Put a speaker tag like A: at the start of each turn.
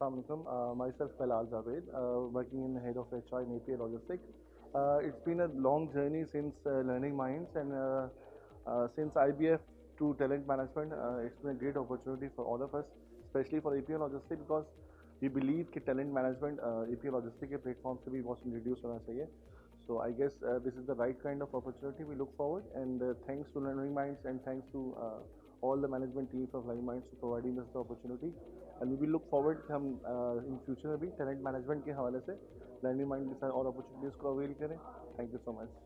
A: Assalamu alaikum. Myself Bilal Javed, working in the head of HR in API Logistics. It's been a long journey since Learning Minds and since IBF to talent management. It's been a great opportunity for all of us, especially for API Logistics because we believe that talent management API Logistics के platform से भी बहुत introduce होना चाहिए. So I guess this is the right kind of opportunity we look forward, and thanks to Learning Minds and thanks to all the management teams of Learning Minds for providing us the opportunity. And we will look forward कि हम in future में भी talent management के हवाले से Learning Minds के साथ और opportunities को avail करें. Thank you so much.